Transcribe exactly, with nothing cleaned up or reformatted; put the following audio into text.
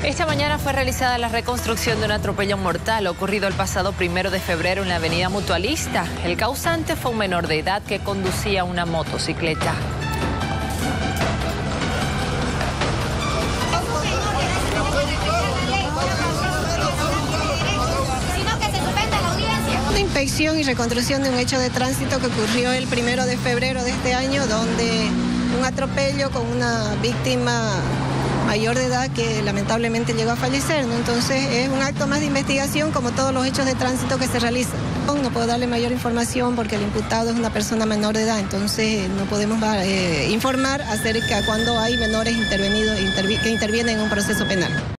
Esta mañana fue realizada la reconstrucción de un atropello mortal ocurrido el pasado primero de febrero en la avenida Mutualista. El causante fue un menor de edad que conducía una motocicleta. Una inspección y reconstrucción de un hecho de tránsito que ocurrió el primero de febrero de este año, donde un atropello con una víctima mayor de edad que lamentablemente llegó a fallecer, ¿no? Entonces es un acto más de investigación como todos los hechos de tránsito que se realizan. No puedo darle mayor información porque el imputado es una persona menor de edad, entonces no podemos eh, informar acerca de cuando hay menores intervenidos intervi que intervienen en un proceso penal.